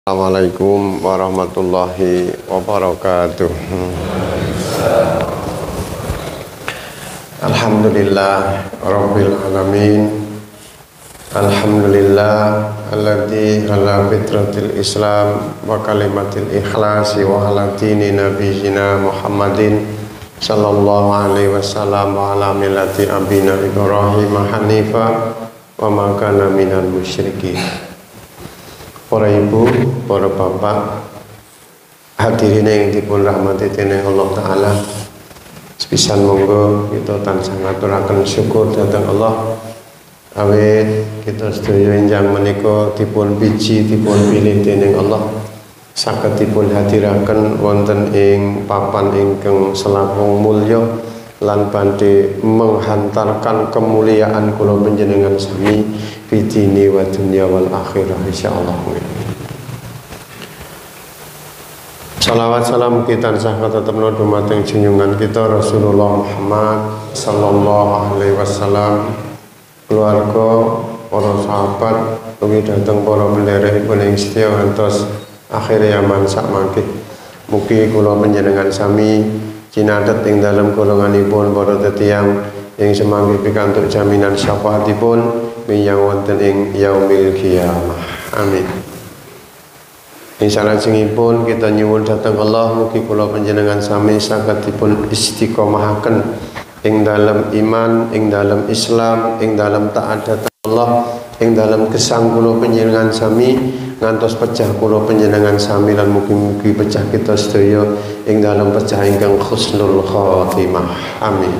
Assalamualaikum warahmatullahi wabarakatuh. Alhamdulillah Rabbil alamin. Alhamdulillah alladzi ala fitratil Islam wa kalimatil ikhlasi wa ala dini nabiyyina Muhammadin sallallahu alaihi wasallam wa ala millati abina Ibrahim hanifa wa ma kana minal musyrikin. Para ibu, para bapak, hadirin yang dipun rahmati dening Allah Ta'ala, sepisan monggo kita tansah ngaturaken syukur dhateng Allah awit kita sedaya enjang menika dipun piji dipun pilih dening Allah saged dipun hadiraken wonten ing papan ingkang selangkung mulya lan badhe menghantarkan kemuliaan kula panjenengan sami fidini wa dunya wal akhirah insyaallah. Salawat salam kita sahabat tetap dumateng junjungan kita Rasulullah Muhammad sallallahu alaihi wasallam, keluarga, para sahabat, ugi dhateng para penderek ing setya ngantos akhir zaman sak mangke. Mugi kula panjenengan sami cinatet ing dalem golonganipun para tiyang ing semangke pikantuk jaminan syafaatipun yang wonten ing yaumil qiyamah. Amin. Salajengipun kita nyuwun dhateng Allah mugi kula panjenengan sami saged dipun istiqomahaken ing dalem iman, ing dalem Islam, ing dalem taat dhateng Allah, ing dalem gesang kula panjenengan sami ngantos pecah kula panjenengan sami lan mugi-mugi pecah kita sedaya ing dalem pecah ingkang husnul khotimah. Amin.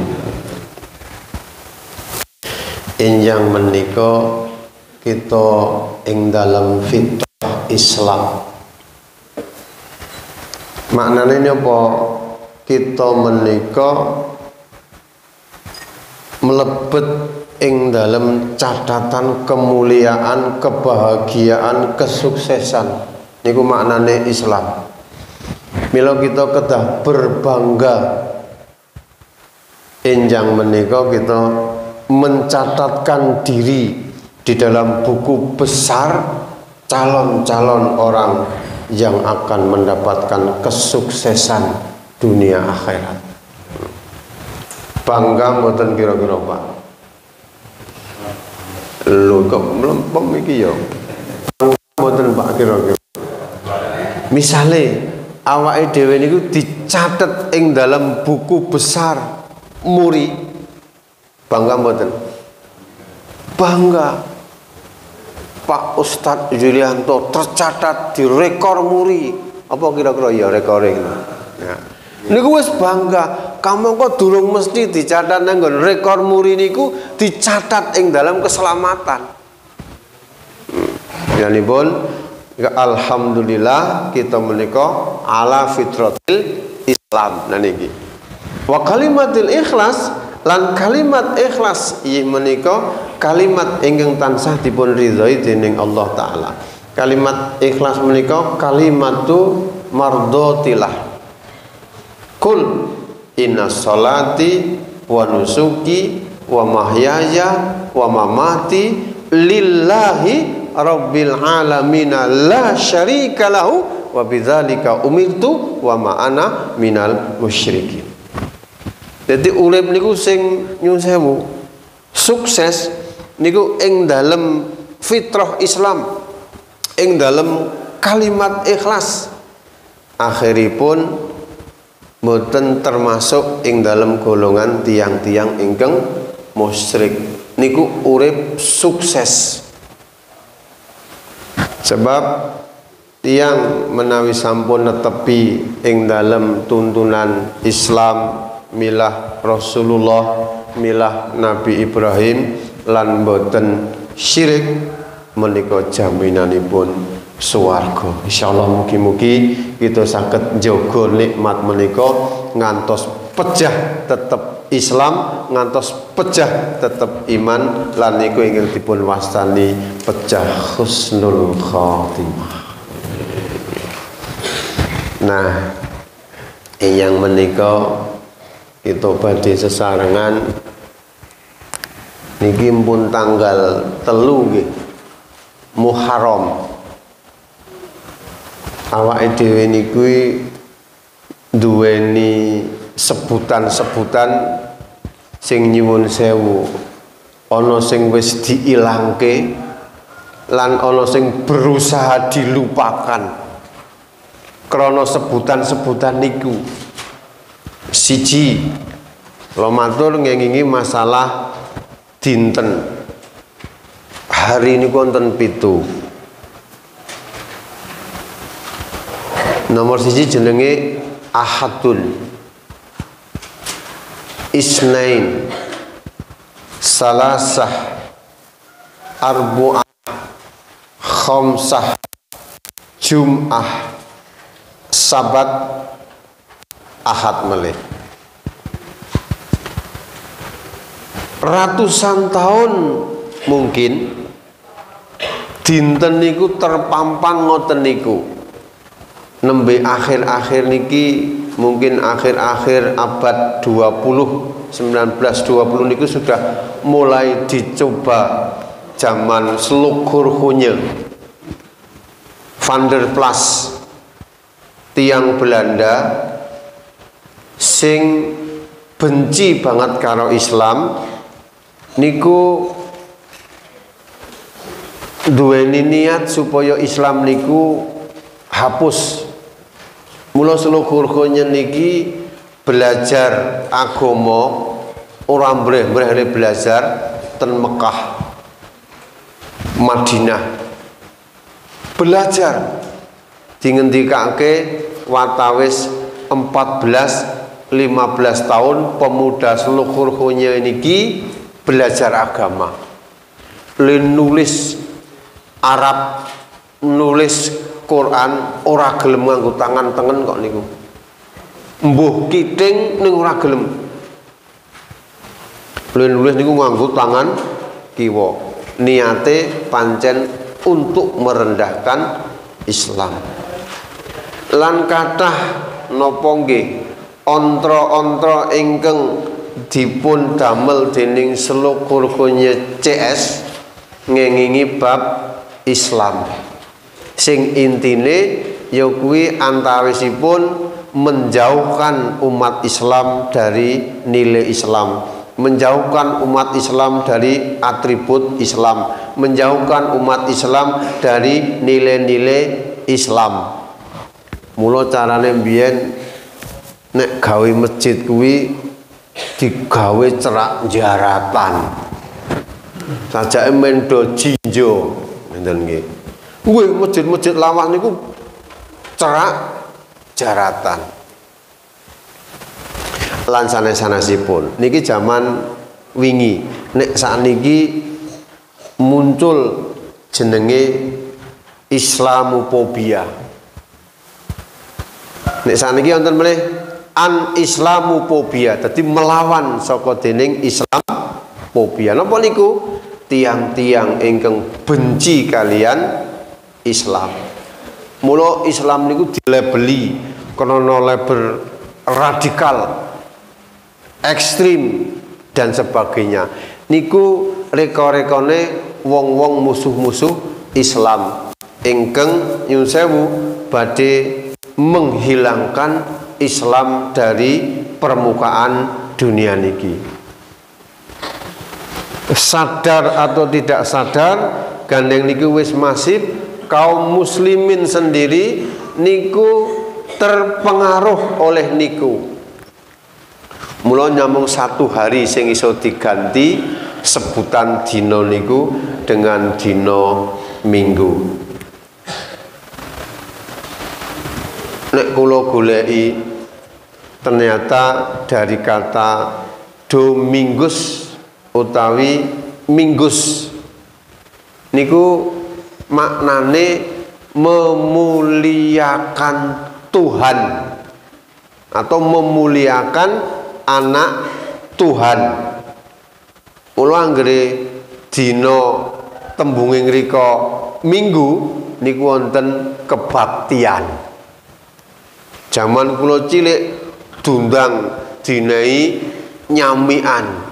Enjang menika kita ing dalem fitrah Islam. Maknane apa? Kita menika mlebet ing dalem catatan kemuliaan, kebahagiaan, kesuksesan. Niku maknane Islam. Mila kita kedah berbangga enjang menika kita mencatatkan diri di dalam buku besar calon-calon orang yang akan mendapatkan kesuksesan dunia akhirat. Bangga mboten kira-kira Pak? Lho kok mlempem iki ya? Mboten Pak kira-kira. Misale awake dhewe niku dicatet ing dalam buku besar muri, bangga mboten? Bangga. Pak Ustadz Yulianto tercatat di rekor muri. Apa kira-kira ya rekor ini? Ya. Niku wis bangga. Kamu kok durung mesti dicatat nang rekor muri niku dicatat ing dalam keselamatan. Yanipun alhamdulillah kita menika ala fitratil Islam. Nah niki. Wa kalimatil ikhlas lan kalimat ikhlas menika kalimat ingkang tansah dipun ridhoi dening Allah Ta'ala. Kalimat ikhlas menika kalimatu mardhatillah. Kul inna sholati wa nusuki wa mahyaya wa mamati lillahi rabbil alamin la syarika lahu wa bidzalika umirtu wa ma ana minal musyrikin. Jadi urip niku sing nyuwun sewu sukses niku ing dalem fitrah Islam, ing dalem kalimat ikhlas. Akhiripun mboten termasuk ing dalem golongan tiang-tiang ingkang musyrik. Niku urip sukses. Sebab tiang menawi sampun netepi ing dalem tuntunan Islam, milah Rasulullah, milah Nabi Ibrahim lan boten syirik menika jaminanipun swarga. Insyaallah mugi-mugi kita saged njaga nikmat menika ngantos pecah tetep Islam, ngantos pecah tetep iman lan niku ingkang dipun wastani pecah husnul khotimah. Nah, yang menika kita badhe sesarengan niki pun tanggal 3 nggih Muharram awake dhewe niku duweni sebutan-sebutan sing nyuwun sewu, ana sing wis diilangke lan ana sing berusaha dilupakan krana sebutan-sebutan niku. Siji, kula matur ngengingi masalah dinten. Hari niku wonten 7. Nomor siji jenenge Ahadun, Isnain, Salasah, Arbu'ah, Khamsah, Jum'ah, Sabat, Ahad melih. Ratusan tahun mungkin dinten niku terpampang ngoten niku. Nembe akhir-akhir niki mungkin akhir-akhir abad 20 1920 niku sudah mulai dicoba zaman Slukur Hunye Van der Plas tiang Belanda sing benci banget karo Islam niku duweni niat supaya Islam niku hapus. Mula Slukur Hunye niki belajar agama ora mbreh-mbreh belajar ten Mekah Madinah, belajar dingendikake watawis 14-15 tahun pemuda Slukur Hunye niki belajar agama, nulis Arab, nulis Quran ora gelem nganggo tangan tengen kok niku. Mbuh kiting ning ora gelem. Nulis niku nganggo tangan kiwa. Niate pancen untuk merendahkan Islam. Lan kathah napa nggih ontra-ontra ingkang dipun damel dening Slukur Hunye CS ngengingi bab Islam. Sing intine ya kuwi antawisipun menjauhkan umat Islam dari nilai Islam, menjauhkan umat Islam dari atribut Islam, menjauhkan umat Islam dari nilai-nilai Islam. Mula carane mbiyen nek gawe masjid kuwi digawe cerak jaratan. Sajake mendo jinjo ngenten nggih. Kuwi masjid-masjid lawas niku cerak jaratan. Lan sanes-sanesipun niki zaman wingi, nek sakniki muncul jenenge Islamofobia. Nek sakniki wonten melih an Islamofobia, dadi melawan saka dening Islamofobia. Napa niku? Tiang-tiang ingkang benci kalian Islam. Mula Islam niku dilabeli krana label radikal, ekstrim dan sebagainya. Niku reka-rekane wong-wong musuh-musuh Islam ingkang nyuwun sewu badhe menghilangkan Islam dari permukaan dunia niki. Sadar atau tidak sadar, gandeng niku wis masif, kaum muslimin sendiri niku terpengaruh oleh niku. Mula nyamung satu hari sing iso diganti sebutan dina niku dengan dina Minggu. Nek kula goleki ternyata dari kata Domingus utawi Minggus niku maknane memuliakan Tuhan atau memuliakan anak Tuhan. Mula anggere dina tembunge ngrika Minggu niku wonten kebaktian. Zaman kula cilik dundang dinai nyamian.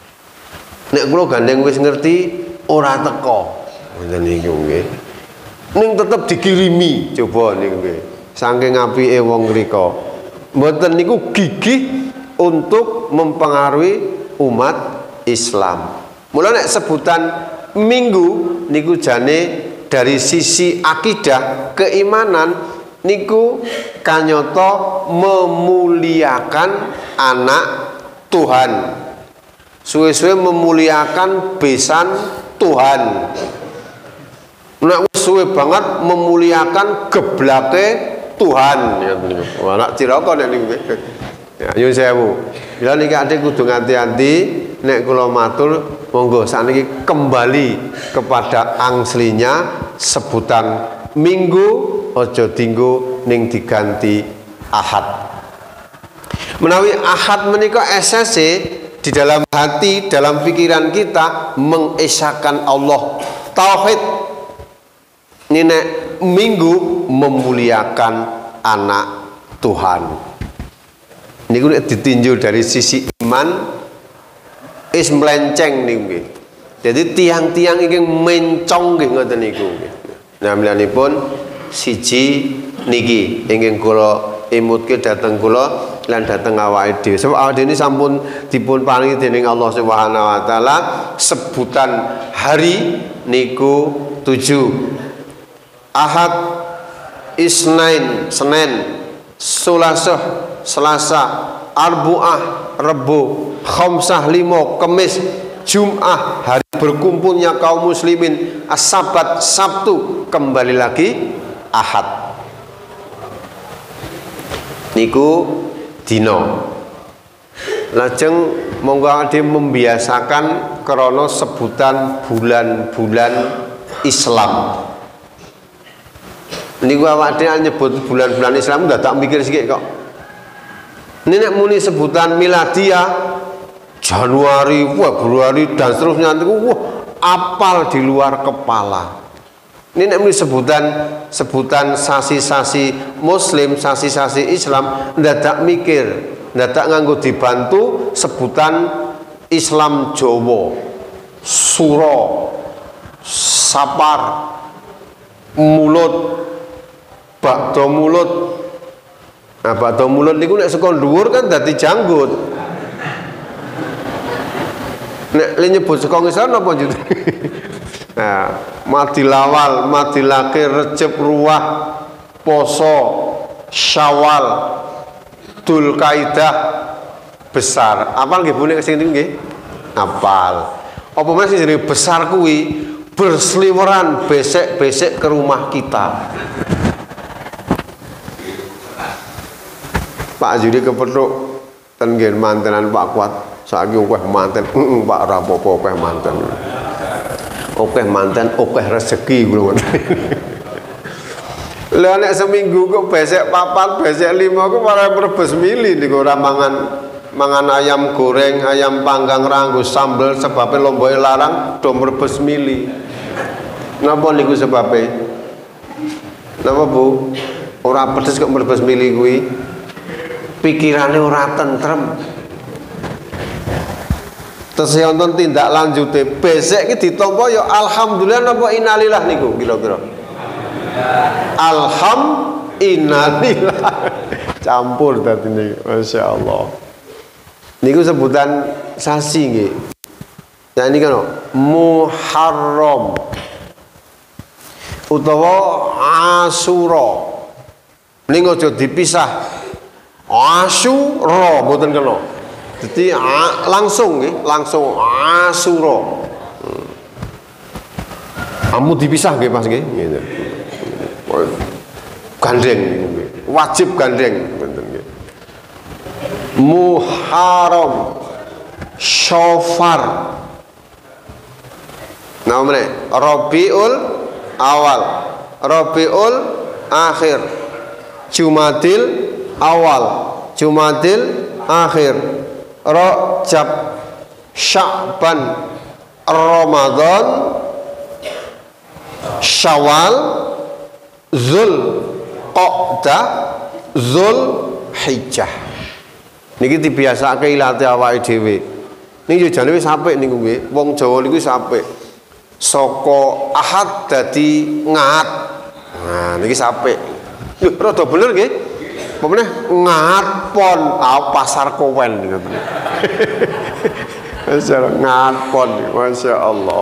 Nek kula gandeng wis ngerti ora teko. Ngoten niku nggih. ning tetep dikirimi. Coba niku nggih. Saking apike wong mrika. Mboten niku gigih untuk mempengaruhi umat Islam. Mula nek sebutan minggu niku jane dari sisi akidah keimanan niku kanyata memuliakan anak Tuhan. Suwe-suwe memuliakan besan Tuhan. Nek suwe banget memuliakan geblake Tuhan. Wah, nak ciraka nek niku. Ya, nyuwun sewu. Bila niki adik kudu ngati-ati nek kula matur monggo sakniki kembali kepada angslinya sebutan minggu aja dinggo ning diganti ahad. Menawi ahad menika esese di dalam hati, dalam pikiran kita mengesahkan Allah. Tauhid ini nek minggu memuliakan anak Tuhan. Ini gue ditinjau dari sisi iman is melenceng nih. Jadi tiang-tiang ingin mencong nggih ngoten niku. Nah mliyanipun siji niki ingin kula imutke dhateng kula lan dhateng awake dhewe. Sebab awake dhewe sampun dipun paringi dening Allah Subhanahu wa taala sebutan hari niku 7. Ahad, Isnain, Senin, Sulasah, Selasa, Arbu'ah, Rebu, Khamsah, Limo, Kemis, Jum'ah, hari berkumpulnya kaum muslimin, As-Sabat, Sabtu, kembali lagi Ahad. Niku dino. Lajeng monggo ade membiasakan krana sebutan bulan-bulan Islam. Niku awake dhewe nyebut bulan-bulan Islam udah tak mikir sithik kok. Ini nek muni sebutan miladiah Januari, Februari dan seterusnya niku wah apal di luar kepala. Ini nek muni sebutan sasi-sasi muslim, sasi-sasi Islam ndadak mikir, ndadak nganggo dibantu sebutan Islam Jawa, Suro, Sapar, Mulut, Bakdo Mulut. Nah, bakdo mulut niku nek saka dhuwur kan dadi janggut. Nek le nyebut saka ngisor napa njut? Nah, Madilawal, Madilakir, Recep, Ruah, Poso, Syawal, Dzulkaidah, besar. Apal nggih Bu nek sing nggih? Apal. Apa meneh sing jenenge besar kuwi berseliweran besek-besek ke rumah kita. Pak Judi kepethuk ten nggih mantenan Pak Kuat saiki akeh manten Pak rapopo akeh manten. Akeh manten akeh rezeki kula. Lah nek seminggu kok besek 4, besek 5 kok ora merebes mili niku ora mangan ayam goreng, ayam panggang ranggo sambel sebabnya lomboke larang do merebes mili. Napa niku sebabe? Napa Bu? Ora pedes kok merebes mili kuwi. Pikirannya ora tentrem. Terus wonten tindak lanjute besek iki ditampa ya alhamdulillah napa innalillah niku kira-kira. Innalillah. Campur dadi niku. Masyaallah. Niku sebutan sasi nggih. Nah ini kan Muharram utawa Asyura. Ning aja dipisah. Asyura mboten kena. Dadi langsung nggih, langsung Asyura. Amu dipisah nggih Mas nggih. Gandeng nggih. Wajib gandeng mboten nggih. Muharram, Syafar. Namane Rabiul Awal, Rabiul Akhir, Jumadil Awal, Jumadil Akhir, Rajab, Sya'ban, Ramadan, Syawal, Dzulqa'dah, Dzulhijjah. Niki dibiasake ilate awake dhewe. Niki jane wis apik niku nggih. Wong Jawa niku wis apik. Saka Ahad dadi Ngahad. Nah niki sampai lho rada bener nggih. Pemene ngatpon pasar Kowen ngoten. Pasar ngatpon Masya Allah.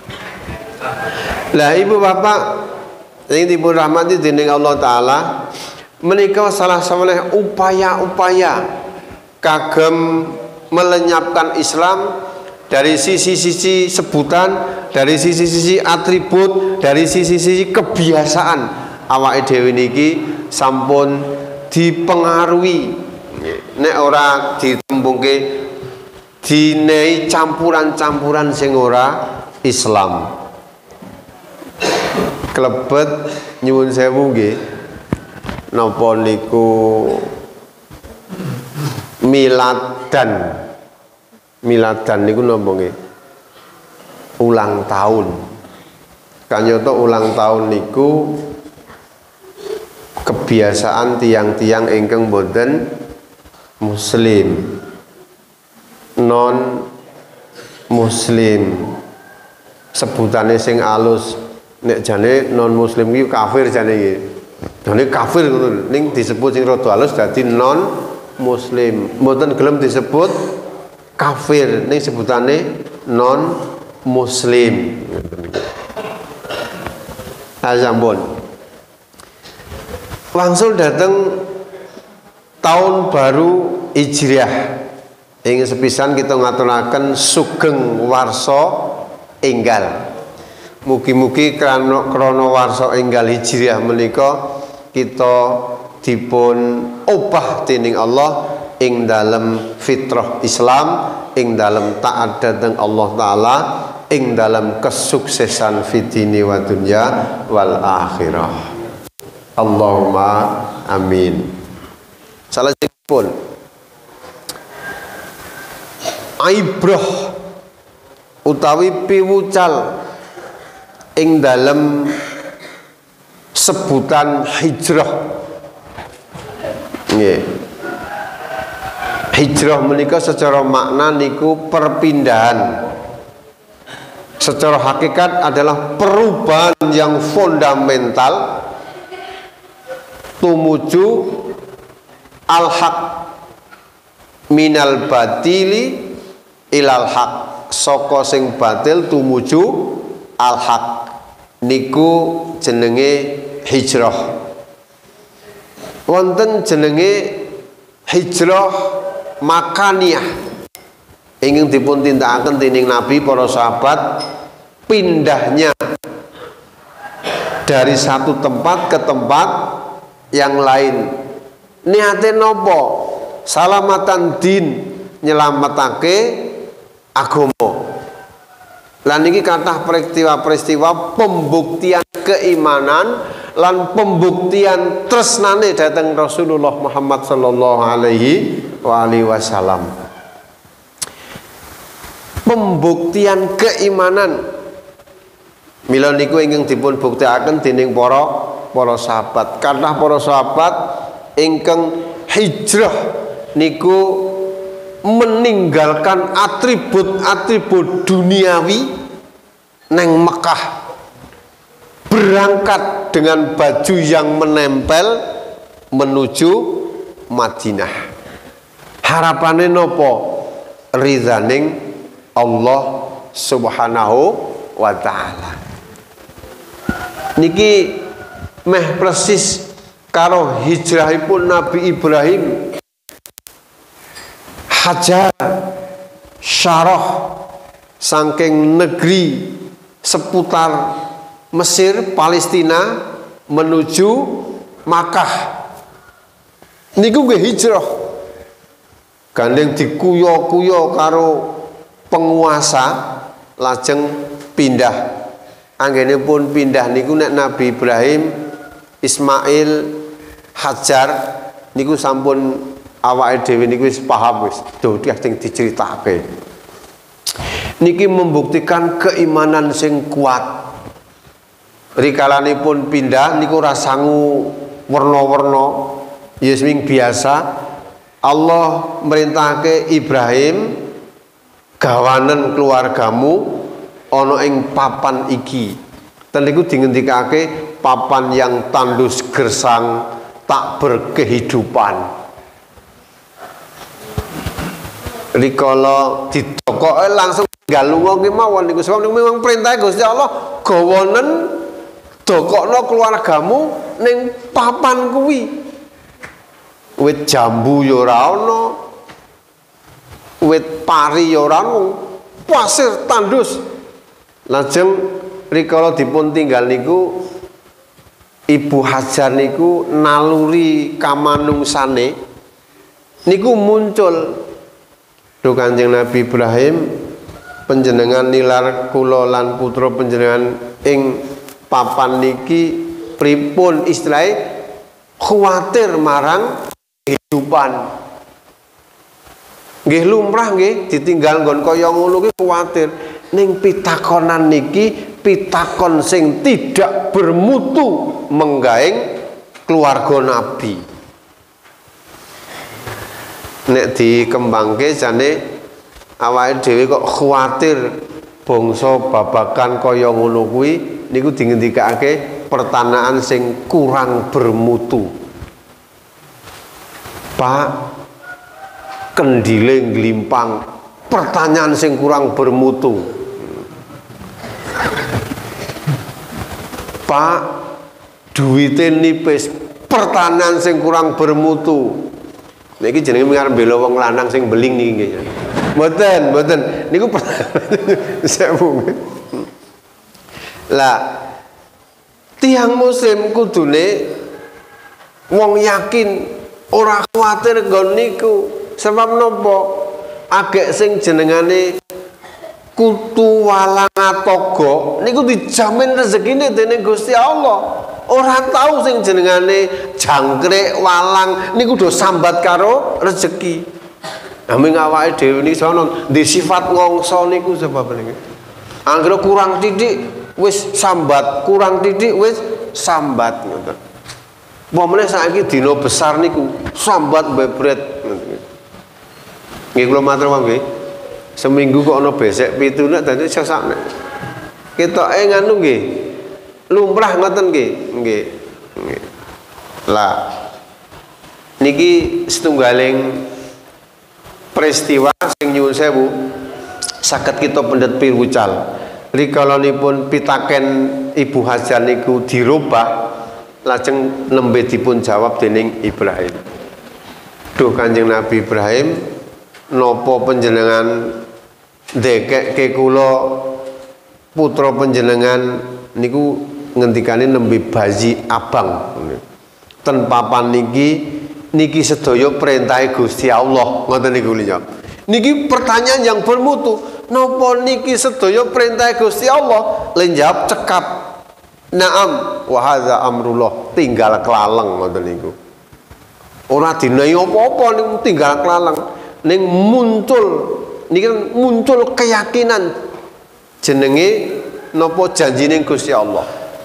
Lah ibu bapak yang dipun rahmati dening Allah taala menika salah sawetara upaya-upaya kagem melenyapkan Islam dari sisi-sisi sebutan, dari sisi-sisi atribut, dari sisi-sisi kebiasaan awake dhewe niki sampun dipengaruhi nek ora ditembungke dinehi campuran-campuran sing ora Islam. Klebet nyuwun sewu nggih napa niku miladan niku napa nggih ulang tahun. Kanyata ulang tahun niku kebiasaan tiang-tiang ingkang boten muslim, non muslim, sebutane sing alus nek jane non muslim iki kafir jane iki. Jane kafir ngono ning disebut sing rada alus dadi non muslim. Mboten gelem disebut kafir ning sebutane non muslim. Azampun. Langsung datang tahun baru Hijriah. Ing sepisan kita ngaturaken sugeng warsa enggal. Mugi-mugi krana warsa enggal Hijriah menika kita dipun obah dening Allah ing dalem fitrah Islam, ing dalem taat dhateng Allah taala, ing dalem kesuksesan fitini wa dunya wal akhirah. Allahumma amin. Salajengipun aibrah utawi piwucal ing dalem sebutan hijrah. Nggih. Hijrah menika secara makna niku perpindahan. Secara hakikat adalah perubahan yang fundamental tumuju al-haq minal batili ilal haq, saka sing batil tumuju al-haq niku jenenge hijrah. Wonten jenenge hijrah makaniyah ingin dipun tindakaken dening Nabi, para sahabat, pindahnya dari satu tempat ke tempat yang lain. Niate nopo? Salamatan din, nyelametake agama. Lan iki kathah peristiwa-peristiwa pembuktian keimanan lan pembuktian tresnane dhateng Rasulullah Muhammad sallallahu alaihi wasallam. Pembuktian keimanan mila niku ingkang dipun buktekaken dening para sahabat. Karena para sahabat ingkang hijrah niku meninggalkan atribut-atribut duniawi neng Mekah, berangkat dengan baju yang menempel menuju Madinah. Harapane nopo? Ridhaning Allah Subhanahu wa ta'ala. Niki meh persis karo hijrahipun Nabi Ibrahim. Hajar syarah saking negeri seputar Mesir, Palestina menuju Makkah. Niku nggih hijrah. Gandeng dikuyo-kuyo karo penguasa lajeng pindah. Anggenipun pindah niku nek Nabi Ibrahim, Ismail, Hajar niku sampun awake dhewe niku wis paham wis dadi sing diceritake. Niki membuktikan keimanan sing kuat. Rikalanipun pindah niku rasangu werna-werna ya sing biasa. Allah merintahake Ibrahim, gawanen keluargamu ana ing papan iki. Ten niku dingendikake papan yang tandus gersang tak berkehidupan. Rikala didokoke langsung tinggal lunga ki mawon niku sebab niku memang perintah Gusti Allah gawonen dokokno keluargamu ning papan kuwi. Wit jambu ya ora ana, wit pari ya ora ana, pasir tandus. Lajeng rikala dipun tinggal niku Ibu Hajar niku naluri kamanungsane niku muncul. Duh Kanjeng Nabi Ibrahim, panjenengan nilar kula lan putra panjenengan ing papan niki pripun istilahe khawatir marang kehidupan. Nggih lumrah nggih ditinggal nggon kaya ngono ki kuwatir. Ning pitakonan niki pitakon sing tidak bermutu menggaeng keluarga Nabi. Nek dikembangke jane awake dhewe kok kuwatir bangsa babakan kaya ngono kuwi niku dingendikake pertanyaan sing kurang bermutu. Pak kendile nglimpang, pertanyaan sing kurang bermutu. Pak duwite nipis, pertanyaan sing kurang bermutu. Niki jenenge ngarep bela wong lanang sing beling niki nggih. Mboten niku sewu. Lah tiang muslim kudune wong yakin ora kuwatir nggon niku. Sebab napa? Agek sing jenengane kutu walang atogo niku dijamin rezekine dening Gusti Allah. Ora tahu sing jenengane jangkrik walang niku do sambat karo rezeki. Aming awake dhewe niki sono di sifat ngongso niku sebab niki. Anggere kurang titik wis sambat, kurang titik wis sambat ngoten. Apa meneh saiki dina besar niku sambat bebret ngoten. Nggih kula matur monggo nggih. Seminggu kok ana besek 7 nek dadi sesakne. Ketoke nganu nggih. Lumrah ngoten nggih. Nggih. Lah niki setunggaling peristiwa sing nyuwun sewu saged kita pendet piwucal. Rikalanipun pitaken Ibu Hajar niku dirubah lajeng nembe dipun jawab dening Ibrahim. Duh Kanjeng Nabi Ibrahim, napa panjenengan ndekekke kula putra panjenengan niku ngendikane nembe bayi abang. Ten papan niki sedaya perintah Gusti Allah. Ngoten niku lho. Niki pertanyaan yang bermutu. Napa niki sedaya perintah Gusti Allah? Len jawab cekap. Naam wa hadza amrullah, tinggal kelaleng ngoten niku. Ora dinahi apa-apa niku tinggal kelaleng. Ning muncul keyakinan jenenge napa janjine Gusti Allah.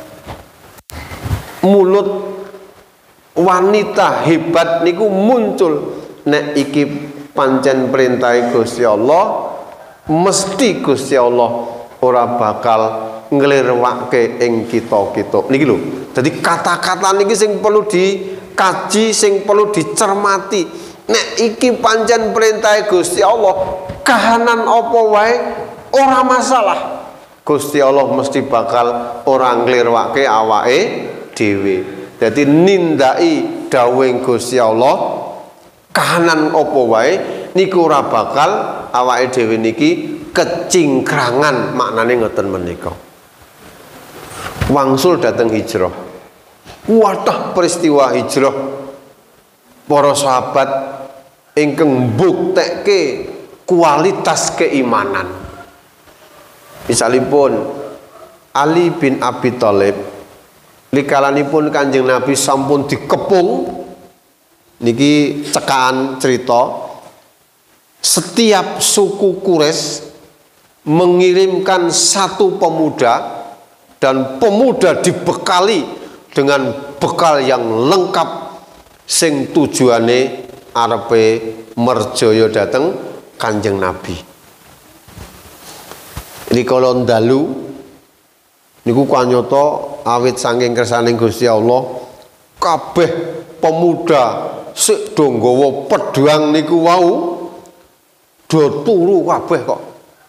Mulut wanita hebat niku muncul nek iki pancen perintah Gusti Allah, mesti Gusti Allah ora bakal nglirwake ing kita-kita. Niki lho. Dadi kata-kata niki sing perlu dikaji, sing perlu dicermati. Nek iki pancen perintah Gusti Allah, kahanan apa wae ora masalah. Gusti Allah mesti bakal ora nglirwake awake dhewe. Dadi nindaki dawuhing Gusti Allah, kahanan apa wae niku ora bakal awake dhewe niki kecingkrangan, maknane ngoten menika. Wangsul dateng hijrah. Wadah peristiwa hijrah para sahabat ingkang mbuktekke kualitas keimanan. Misalipun Ali bin Abi Thalib likalanipun Kanjeng Nabi sampun dikepung, niki cekaan cerita, setiap suku Quraisy mengirimkan satu pemuda dan pemuda dibekali dengan bekal yang lengkap sing tujuane arepe merjaya dateng Kanjeng Nabi. Rikala dalu Niku kanyata awit saking kersaning Gusti Allah kabeh pemuda sik do nggawa pedhang niku wau do turu kabeh kok.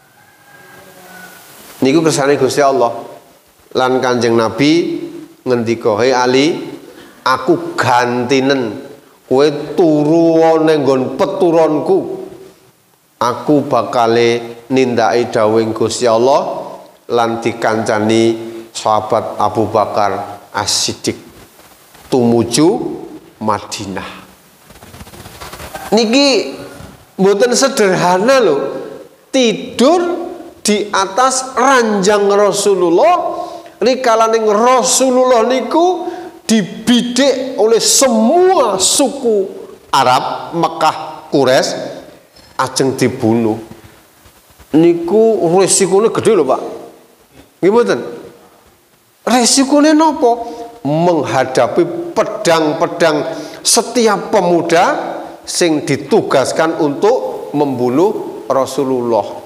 Niku kersane Gusti Allah. Lan Kanjeng Nabi ngendika, "Hei Ali, aku gantinen kowe turu ning nggon peturonku. Aku bakale nindaki dawuhing Gusti Allah lan dikancani sahabat Abu Bakar As-Siddiq tumuju Madinah." Niki mboten sederhana lho, tidur di atas ranjang Rasulullah. Rikalaning Rasulullah niku dibidik oleh semua suku Arab, Mekah, Quraisy ajeng dibunuh. Niku resikone gede lho, Pak. Nggih mboten? Resikone napa? Menghadapi pedang-pedang setiap pemuda sing ditugaskan untuk membunuh Rasulullah.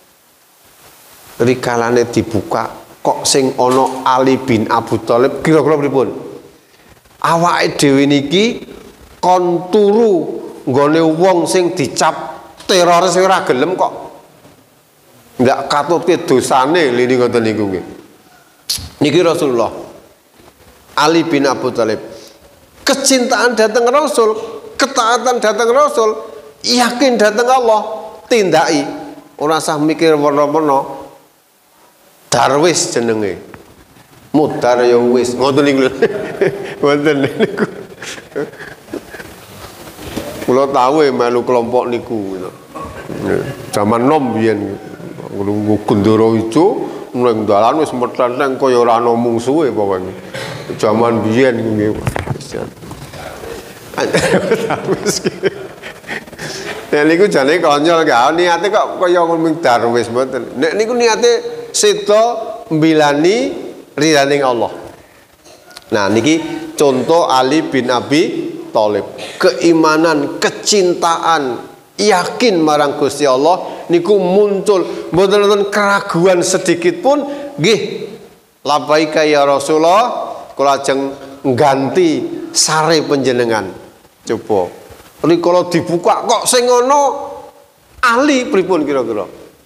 Rikalane dibuka kok sing ana Ali bin Abi Thalib kira-kira pripun? Awake dhewe niki kon turu nggone wong sing dicap teroris ora gelem kok. Ndak katute dosane lini ngoten niku nggih. Niki Rasulullah. Ali bin Abi Thalib. Kecintaan datang Rasul, ketaatan datang Rasul, yakin datang Allah, tindaki. Ora usah mikir warna-warna. Darwis jenenge. Mudar ya wis. Ngoten niku. Ngoten niku. Kula tahu melu kelompok niku. Zaman nom biyen nggo gendera ijo ning dalan wis metenteng kaya ora ana mungsuhe pokoke. Zaman biyen nggih. Darwis. Nek niku jane konyol gak niate kok kaya ngomong darwis mboten. Nek niku niate sedo mbilani ridhaning Allah. Nah niki contoh Ali bin Abi Thalib. Keimanan, kecintaan, yakin marang Gusti Allah niku muncul mboten wonten keraguan sedikit pun. Nggih, labbaika ya Rasulullah, kula ajeng ngganti sare panjenengan. Coba rikala dibuka kok sing ana Ali pripun kira-kira?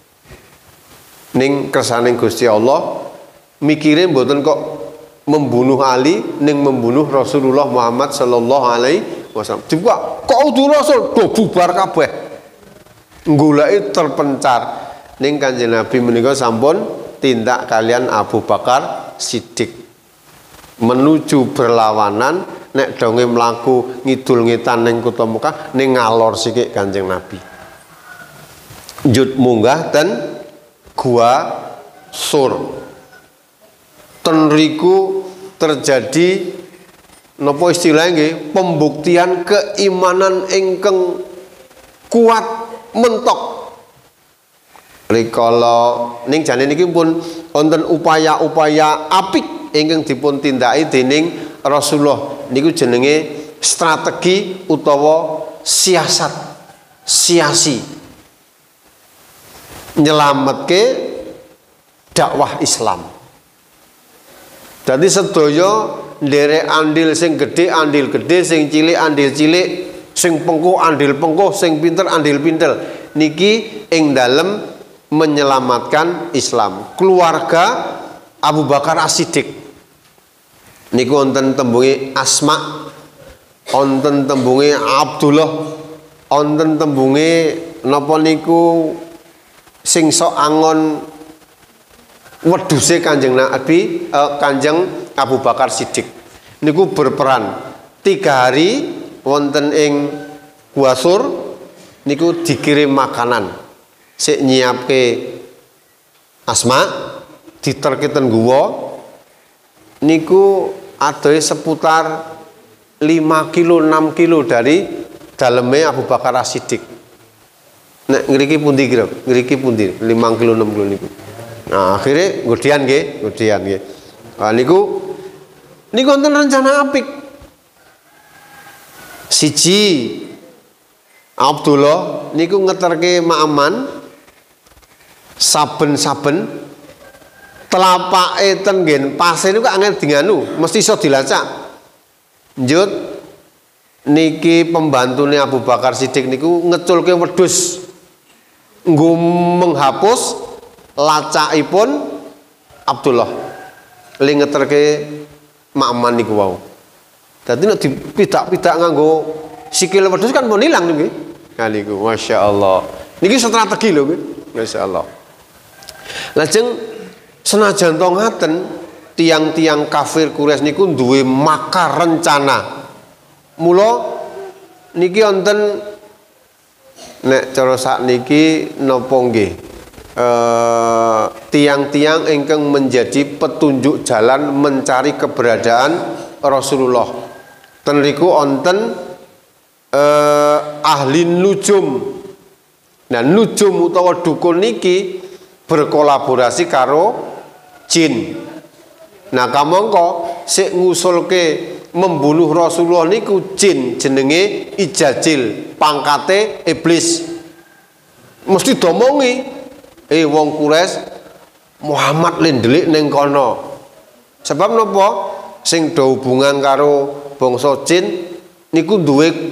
Ning kersaning Gusti Allah mikire mboten kok membunuh Ali ning membunuh Rasulullah Muhammad sallallahu alaihi wasallam. Dibuka kok udu Rasul do bubar kabeh. Nggoleki terpencar. Ning Kanjeng Nabi menika sampun tindak kalian Abu Bakar Siddiq menuju berlawanan. Nek donge mlaku ngidul ngetan ning kutha Mekah ning ngalor sikik Kanjeng Nabi. Njut munggah ten Gua Sur. Ten riku terjadi napa istilahnya nggih, pembuktian keimanan ingkang kuat mentok. Rikala ning jane niki pun wonten upaya-upaya apik ingkang dipun tindaki dening Rasulullah. Niku jenenge strategi utawa siasat, siasi nyelametke dakwah Islam. Jadi sedaya nderek andil sing gede, andil gede, sing cilik, andil cilik, sing pengkuh, andil pengkuh, sing pinter, andil pinter. Niki ing dalem menyelamatkan Islam. Keluarga Abu Bakar As-Siddiq. Niku wonten tembunge Asma, wonten tembunge Abdullah, wonten tembunge napa niku sing sok angon wedhuse Kanjeng Nabi, Kanjeng Abu Bakar Siddiq niku berperan 3 hari wonten ing Gua Sur niku dikirim makanan sik nyiapke Asma diterke ten guwa niku adohe seputar 5 kilo 6 kilo dari daleme Abu Bakar As-Siddiq. Nek ngriki pundi kira? Ngriki pundi? 5 kilo 6 kilo niku. Nah, akhirnya ngodian nggih, ngodian nggih. Nah, niku wonten rencana apik. Siji Abdullah niku ngeterke Ma'aman saben-saben telapake ten nggen pasir niku angel dinganu, mesti iso dilacak. Njut niki pembantune Abu Bakar Siddiq niku ngeculke wedhus nggo menghapus lacakipun Abdullah. Li ngeterke Ma'man niku wau. Dadi nek dipidak-pidak nganggo sikil wedhus kan pun ilang niki. Nah niku masyaallah. Niki strategi lho nggih. Masyaallah. Lajeng senajan to ngaten tiang-tiang kafir Quraisy niku duwe makar rencana. Mula niki wonten nek cara sakniki napa nggih tiang-tiang ingkang menjadi petunjuk jalan mencari keberadaan Rasulullah. Ten riku wonten ahli nujum. Nah nujum utawa dukun niki berkolaborasi karo jin. Nah kamangka sik ngusulke membunuh Rasulullah niku jin jenenge Ijajil, pangkate iblis. Mesti domongi, wong Quraisy Muhammad lendelik ning kono. Sebab napa? Sing do hubungan karo bangsa jin niku duwe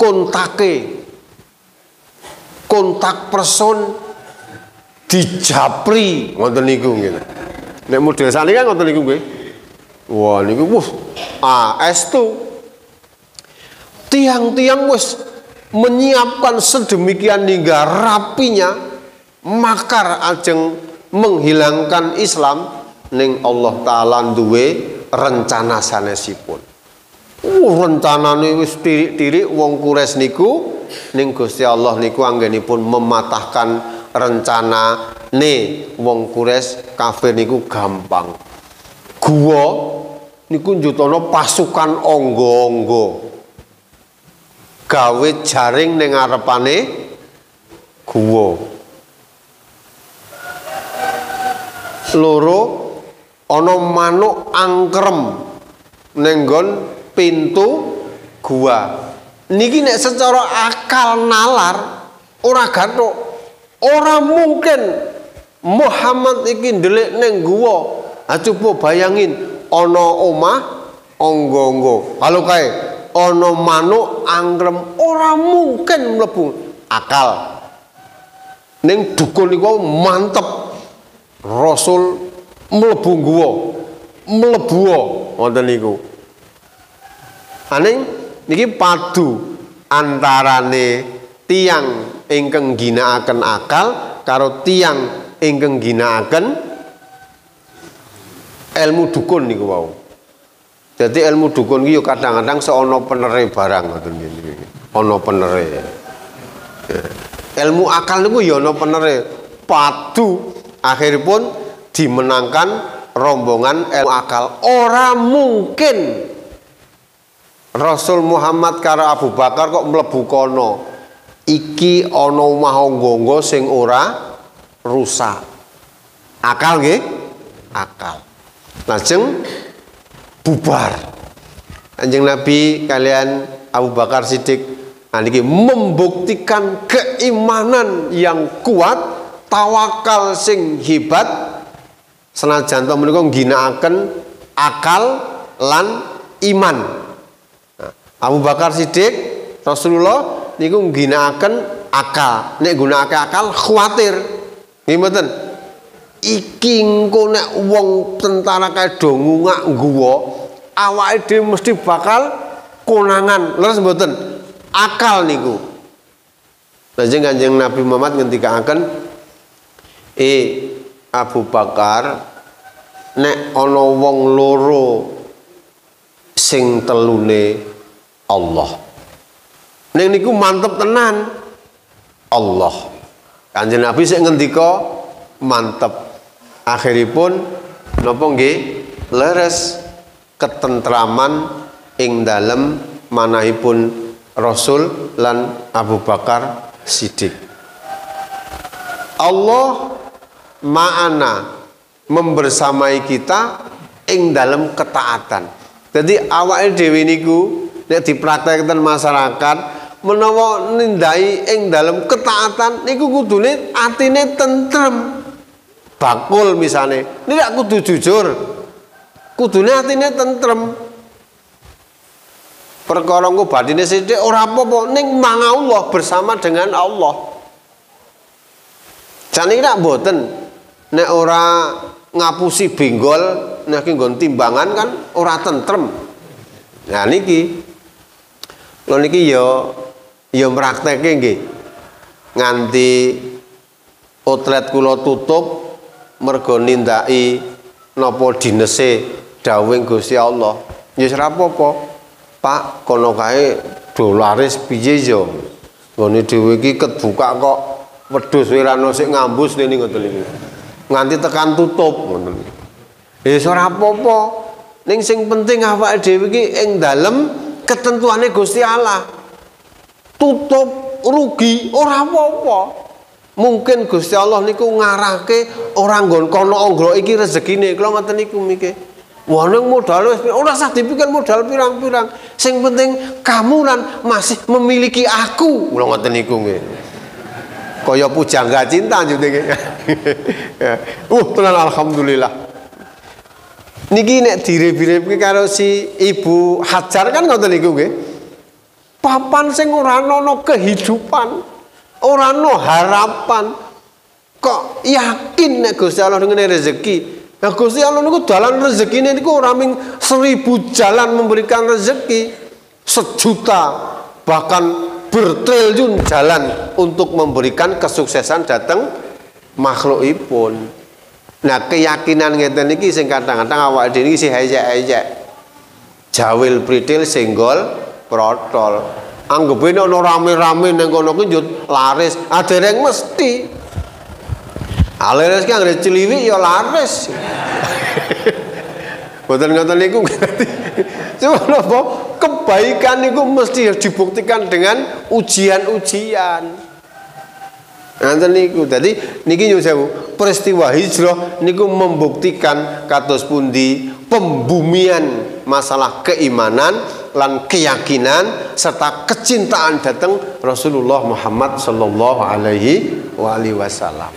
kontak person dijapri ngoten niku nggih. Nek model sakniki kan ngoten niku nggih. Wah niku estu tiang-tiang wis menyiapkan sedemikian hingga rapinya makar ajeng menghilangkan Islam ning Allah taala duwe rencana sanesipun. Rencanane wis tirik-tirik wong Quraisy niku ning Gusti Allah niku anggenipun mematahkan rencana wong Quraisy kafir niku gampang. Gua niku njutono pasukan onggo-onggo gawe jaring ning ngarepane guwa. Loro ana manuk angkrem ning nggon pintu gua. Niki nek secara akal nalar ora gathuk. Ora mungkin Muhammad iki ndelik ning guwa. Coba bayangin ana omah onggo-onggo. Kalau kae ana manuk angkrem ora mungkin mlebu akal. Ning dukun niku mantep. Rasul mlebu guwa. Mlebu wonten niku. Aning niki padu antarane tiang ingkang ginakaken akal karo tiang ingkang ginakaken ilmu dukun niku wau. Jadi ilmu dukun iki yo kadang-kadang seono penere barang ngoten nggih. Ana penere. Ilmu akal niku yo ana penere. Padu akhiripun dimenangkan rombongan ilmu akal. Ora mungkin Rasul Muhammad karo Abu Bakar kok mlebu kono. Iki ana omah onggo-onggo sing ora rusak. Akal nggih? Akal. Lajeng bubar. Kanjeng Nabi kalian Abu Bakar Siddiq niki membuktikan keimanan yang kuat, tawakal sing hebat senajan to menika ngginakaken akal lan iman. Nah, Abu Bakar Siddiq Rasulullah niku ngginakaken akal. Nek gunakake akal khawatir. Nggih mboten? Iki engko nek wong tentara kae do ngungak guwa, awake dhewe mesti bakal konangan. Leres mboten? Akal niku. Lajeng Kanjeng Nabi Muhammad ngendikaken, Abu Bakar, nek ana wong loro sing telune Allah. Nek niku mantep tenan. Allah. Kanjeng Nabi sik ngendika mantep. Akhiripun napa nggih leres ketentraman ing dalem manahipun Rasul lan Abu Bakar Siddiq. Allah ma'ana membersamai kita ing dalem ketaatan. Jadi awake dhewe niku nek dipraktekkan masyarakat menawa nindai ing dalem ketaatan niku kudune atine tentrem. bakul misalnya, ini tidak kudu jujur, kudune atine tentrem. Perkara engko batine sithik ora apa-apa ning mang Allah bersama dengan Allah. Jane nek mboten nek ora ngapusi benggol nek nggon timbangan kan ora tentrem. Nah niki lho niki ya praktekke nggih. Nganti outlet kula tutup mergo nindaki napa dinese dawuhing Gusti Allah. Ya ora apa-apa. Pak, kono kae dolaris piye yo? Nggone dhewe iki kebuka kok wedhus wirano sik ngambus nene ngoten niku. Nganti tekan tutup ngoten. Wis ora apa-apa. Ning sing penting awake dhewe iki ing dalem ketentuane Gusti Allah. Tutup rugi ora apa-apa. Mungkin Gusti Allah niku ngarahke ora nggon kono anggro iki rezekine. Kula ngoten niku mikir. Wah ning modal wis ora usah dipikir modal pirang-pirang. Sing penting kamu lan masih memiliki aku. Kula ngoten niku nggih. Kaya pujangga cinta jenenge. Tenan alhamdulillah. Niki nek direp-repke karo si Ibu Hajar kan ngoten niku nggih. Papan sing ora ana kehidupan, ora ana harapan. Kok yakin nek Gusti Allah ngene rezeki. Nah Gusti Allah niku dalan rezekine niku ora ming 1000 jalan memberikan rezeki, 1 juta bahkan bertriliun jalan untuk memberikan kesuksesan datang makhlukipun. Nah keyakinan ngeten iki sing kadang-kadang awake dhewe iki sih hejek-hejek. Jawil pritil senggol protol. Anggepe nek ana rame-rame ning kono ku njut laris, dereng mesti. Laris ki anggere ciliwik ya laris. Boten ngoten niku. Cuma napa kebaikan niku mesti dibuktikan dengan ujian-ujian. Nanten niku. Dadi niki nyuwun sewu, peristiwa hijrah niku membuktikan kados pundi pembumian masalah keimanan lan keyakinan serta kecintaan datang Rasulullah Muhammad sallallahu alaihi wasallam.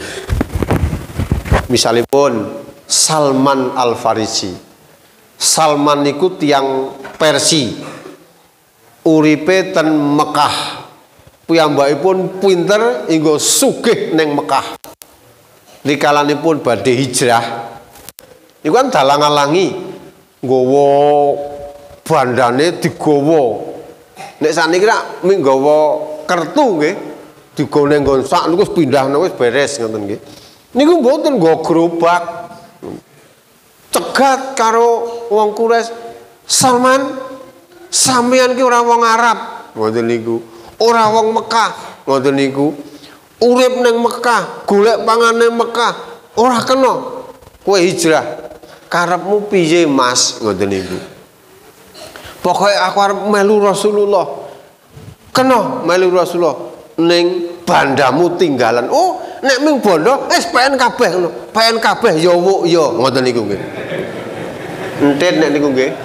Misalipun Salman Al-Farisi. Salman niku tiyang Persia. Uripe ten Mekah. Piyambakipun pinter hingga sugih neng Mekah. Rikalanipun badhe hijrah. Niku kan dalang-alangi nggawa bandane digawa. Nek sakniki rak ming nggawa kertu nggih, digone nggon sak niku wis pindah wis beres ngoten nggih. Niku mboten nggo gerobak. Cegat karo wong Quraisy. Salman, sampeyan ki ora wong Arab, ngoten niku. Ora wong Mekah, ngoten niku. Urip ning Mekah, golek pangan ning Mekah, ora kena. Kowe hijrah. Karepmu piye, Mas? Ngoten niku. Pokoke aku arep melu Rasulullah. Kena melu Rasulullah ning bandamu tinggalan. Oh, nek ming bondo wis PN kabeh ngono. PN kabeh ya wuk ya ngoten niku nggih. Entet nek niku nggih.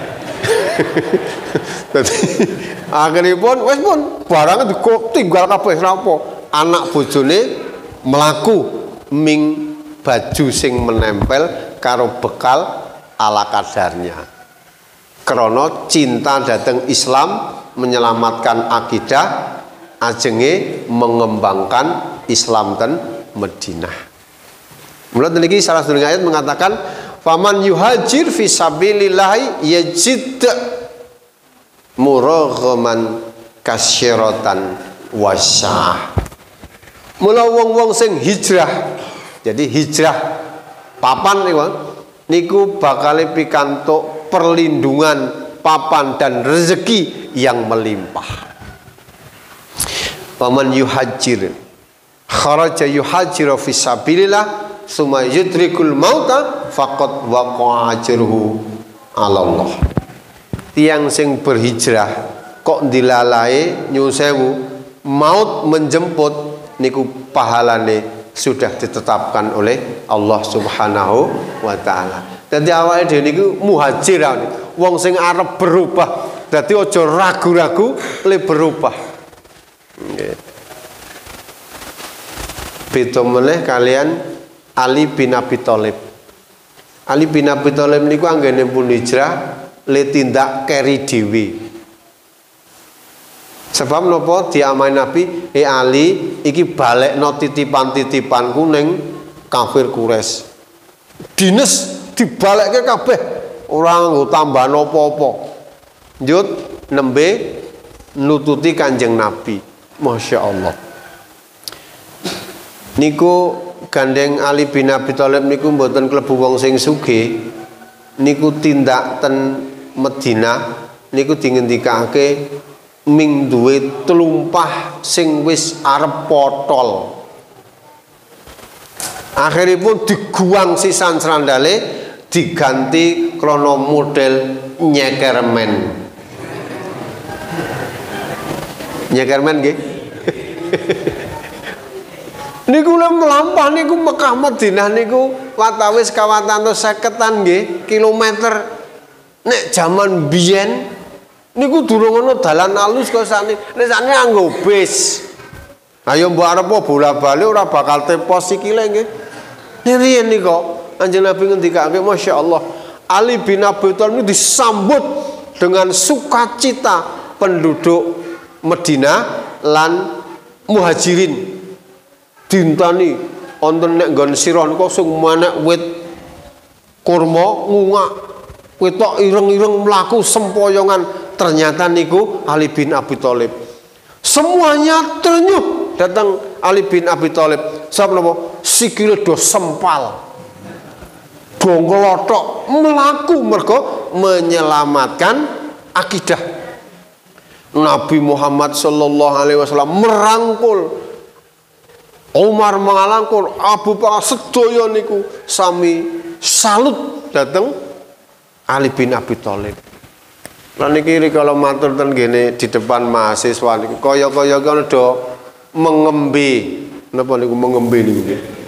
Dadi akhiripun wis pun barang tinggal kabeh apa. Anak bojone mlaku ming baju sing menempel karo bekal ala kadarnya. Krana cinta dateng Islam, menyelamatkan akidah, ajenge mengembangkan Islam dan Madinah. Mulai niki salah satu ayat mengatakan faman yuhajir fi sabilillah yajid muraghaman kasyiratan wasyah. Mula wong-wong sing hijrah. Jadi hijrah papan niku bakal pikantuk perlindungan papan dan rezeki yang melimpah. Faman yuhajir kharaja yuhajiru fi sabilillah summa yudrikul mauta faqad waqa'a ajruhu 'ala Allah. Tiang sing berhijrah kok dilalae nyuwun sewu maut menjemput niku pahalane sudah ditetapkan oleh Allah Subhanahu wa taala. Dadi awake dhewe niku muhajir wong sing arep berubah. Dadi aja ragu-ragu le berubah. Nggih. Beda meneh kalian Ali bin Abi Thalib. Ali bin Abi Thalib niku anggene pun hijrah le tindak keri dhewe. Sebab napa diamani Nabi, Ali iki balekno titipan-titipanku ning kafir Quraisy. Dines dibalekke kabeh, ora nggo tambahan apa-apa. Njut nembe nututi Kanjeng Nabi. Masya Allah. Niku gandeng Ali bin Abi Thalib niku mboten klebu wong sing sugih. Niku tindak ten Madinah niku dingendikake ming duwe tlumpah sing wis arep potol. Akhiripun diguang sisan serandale diganti krana model nyekermen. Nyekermen nggih. Niku lem mlampah niku Mekah Madinah niku watawis kawatan 50-an nggih kilometer. Nek jaman biyen niku durung ana dalan alus kok sakniki. Nek sakniki nganggo bis. Ayo mbok arep bola-bali ora bakal tepos sikile nggih. Riyen niku Kanjeng Nabi ngendikake Masya Allah, Ali bin Abi Thalib disambut dengan sukacita penduduk Madinah lan Muhajirin. Dintani wonten nek nggon sira niku sing menek wit kurma ngungak, wetok ireng-ireng mlaku sempoyongan. Ternyata niku Ali bin Abi Thalib. Semuanya terenyuh datang Ali bin Abi Thalib. Sebab napa? Sikile do sempal. Do nglothok mlaku mergo menyelamatkan akidah. Nabi Muhammad sallallahu alaihi wasallam merangkul, Umar mengalangkul, Abu Bakar sedaya niku sami salut dateng Ali bin Abi Thalib. Lan niki kalau matur ten gene di depan mahasiswa niku kaya-kaya kan do mengembe. Napa niku mengembe niku?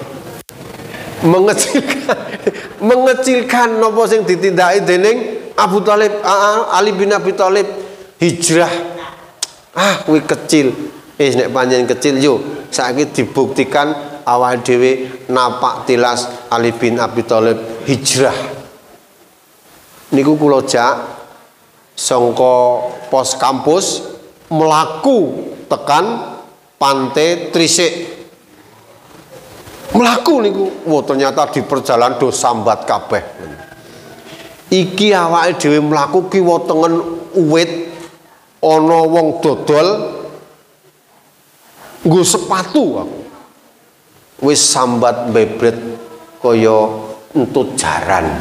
Mengecilkan napa sing ditindaki dening Abu Thalib, Ali bin Abi Thalib hijrah. Kuwi kecil. Nek panjenengan kecil yo saiki dibuktikan awake dhewe napak tilas Ali bin Abi Thalib hijrah. Niku kula jak sangka pos kampus melaku tekan Pantai Trisik. Melaku niku, ternyata di perjalanan do sambat kabeh. Iki awake dhewe mlaku kiwa tengen uwit ana wong dodol nggo sepatu aku. Wis sambat bebret kaya entut jaran.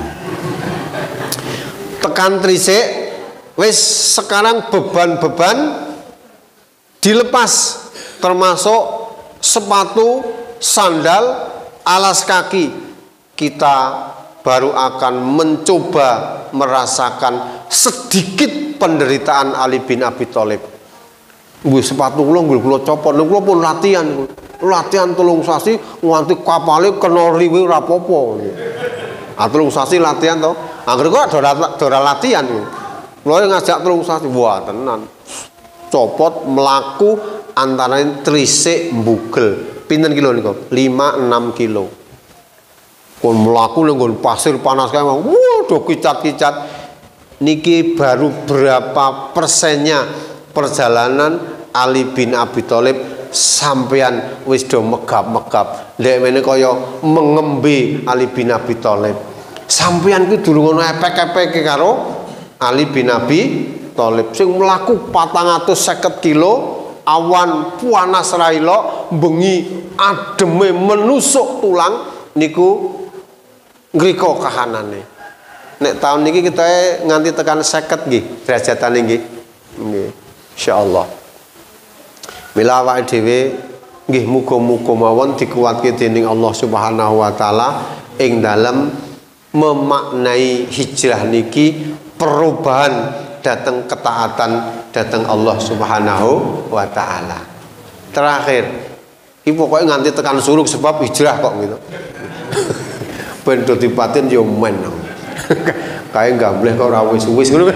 Tekan Trisik wis sekarang beban-beban dilepas termasuk sepatu, sandal, alas kaki. Kita baru akan mencoba merasakan sedikit penderitaan Ali bin Abi Thalib. Nggih sepatu kula nggih copot, kula pun latihan 3 sasi nganti kapale kena riwe ora apa-apa. 3 sasi latihan to. Angger kok ora latihan. Kula ngajak 3 sasi, wah tenan. Copot melaku antara Trisik Mbugel. Pinten kilo niku? 5-6 kilo. Kon mlaku nang nggon pasir panas kae, waduh kicat-kicat. Niki baru berapa persennya perjalanan Ali bin Abi Thalib sampean wis do megap-megap. Ndek mene kaya mengembe Ali bin Abi Thalib. Sampean ki durung ana epek-epeke karo Ali bin Abi Thalib sing mlaku 450 kilo. Awan panas ra ilok, bengi ademe menusuk tulang niku ngriko kahanane. Nek tahun niki kita nganti tekan 50 nggih derajatane nggih. Nggih. Insyaallah. Mila awake dhewe nggih muga-muga mawon dikuatke dening Allah Subhanahu wa taala ing dalem memaknai hijrah niki perubahan datang ketaatan datang Allah Subhanahu wa taala. Terakhir, iki pokoke nganti tekan suluk sebab hijrah kok gitu. Ben do dipaten yo men. Kae gambleh kok ora wis-wis ngono.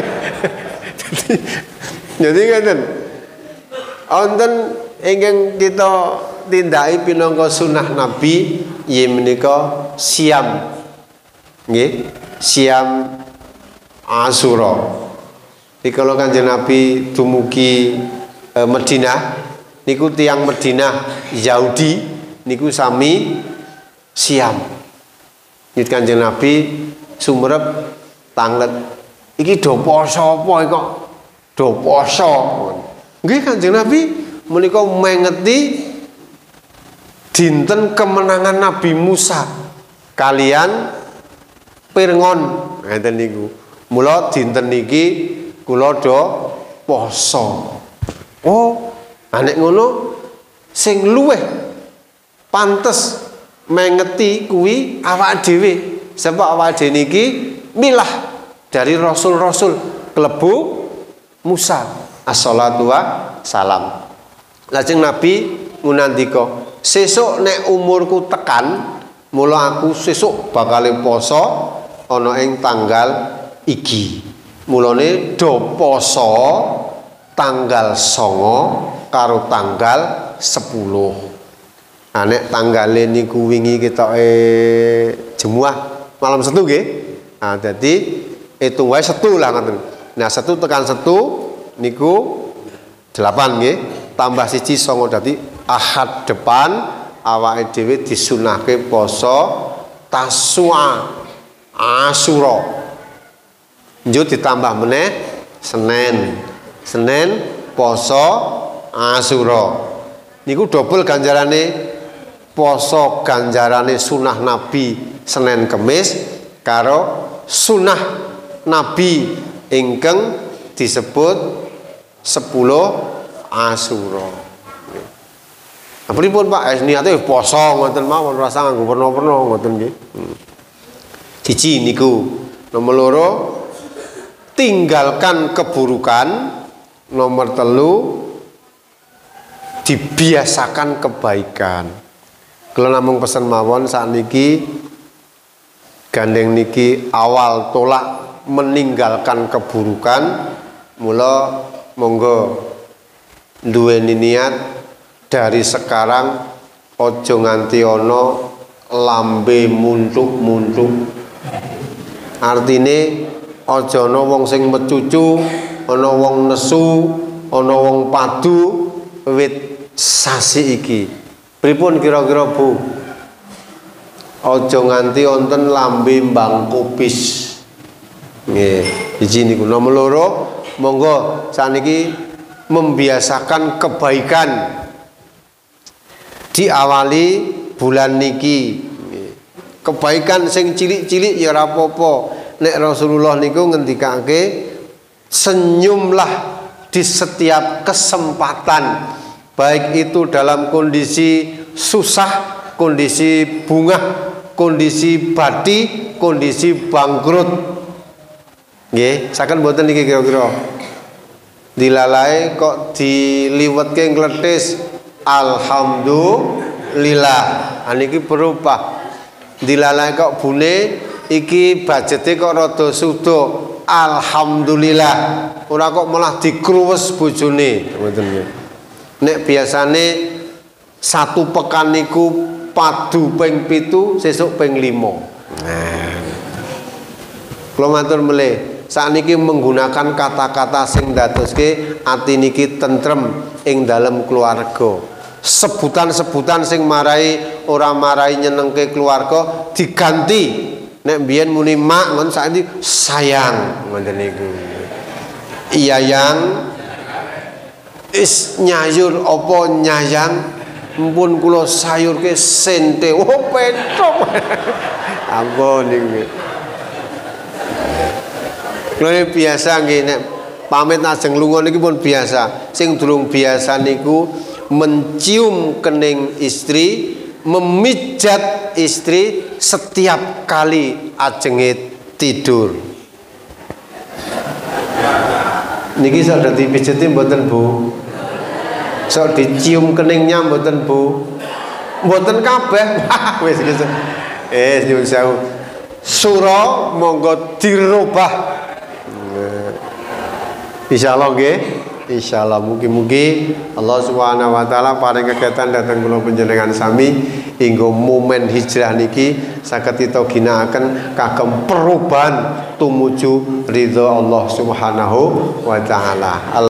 Jadi ngeten. Wonten ingkang kita tindaki pinangka sunah Nabi Iya menika siam. Nggih, siam Asyura. Iki kalau Kanjeng Nabi dumugi Madinah niku tiyang Madinah Yahudi niku sami siam. Niki Kanjeng Nabi sumerep tanglet. Iki do poso apa kok? Do poso. Nggih Kanjeng Nabi menika mengeti dinten kemenangan Nabi Musa kalian Pirngon ngeten niku. Mula dinten niki kula do poso. Oh, nek ngono sing luweh pantes mengeti kuwi awak dhewe. Sebab awak dhewe niki milah dari rasul-rasul klebu Musa as-salatu wa salam. Lajeng Nabi ngunandika, "Sesuk nek umurku tekan, mula aku sesuk bakal poso ana ing tanggal iki." Mulane do poso tanggal 9 karo tanggal 10. Nah nek tanggale niku wingi ketoke Jemuah malam Setu nggih. Nah dadi hitung wae Setu lah ngoten. Nah Setu tekan Setu niku 8 nggih. Tambah 1 9 dadi Ahad depan awake dhewe disunahke poso Tasua Asyura. Njur ditambah meneh Senin poso Asyura. Niku double ganjarane poso ganjarane sunah Nabi Senin Kemis karo sunah Nabi ingkang disebut 10 Asyura. Nah, pripun Pak? Niate poso ngoten mawon rasa nganggo werna-werna ngoten nggih. Siji niku, nomor loro tinggalkan keburukan, nomor telu dibiasakan kebaikan. Kalau namung pesen mawon sakniki gandeng niki awal tolak meninggalkan keburukan, mula monggo duweni niat dari sekarang ojo nganti ana lambe muntuk-muntuk. Artine aja ana wong sing mecucu, ana wong nesu, ana wong padu wit sasi iki. Pripun kira-kira Bu? Aja nganti wonten lambe mbang kopis. Nggih, iki niku nomor loro, monggo saniki membiasakan kebaikan. Diawali bulan niki. Kebaikan sing cilik-cilik ya ora apa-apa. Nek Rasulullah niku ngendikake senyumlah di setiap kesempatan, baik itu dalam kondisi susah, kondisi bungah, kondisi badi, kondisi bangkrut. Nggih, saken mboten niki kira-kira. Dilalai kok diliwetke ngletis alhamdulillah. Aniki berubah. Dilalai kok bune iki budgete kok rada sudo alhamdulillah. Ora kok malah dikruwes bojone ngoten nggih. Nek biasane satu pekan niku padu ping 7 sesuk ping 5. Nah. Kula matur melih, sakniki menggunakan kata-kata sing dadoske ati niki tentrem ing dalem keluarga. Sebutan-sebutan sing marai ora marai nyenengke keluarga diganti. Nek mbiyen muni mak ngon saiki sayang ngoten niku. Iya yang is nyayur apa nyayang mumpun kula sayurke sente. Oh petok. Ampun niku. Kula biasa nggih nek pamit ajeng lunga niki pun biasa. Sing durung biasa niku mencium kening istri, memijat istri setiap kali ajenge tidur. Niki sok dadi pijeti mboten Bu? Sok dicium keningnya mboten Bu? Mboten kabeh. Wis gitu. Nyuwun sewu. Sura monggo dirubah. Insyaallah nggih. Insyaallah mugi-mugi Allah Subhanahu wa taala paring kegiatan datang kula panjenengan sami hingga momen hijrah niki saged kita ginakaken kagem perubahan tumuju ridho Allah Subhanahu wa taala.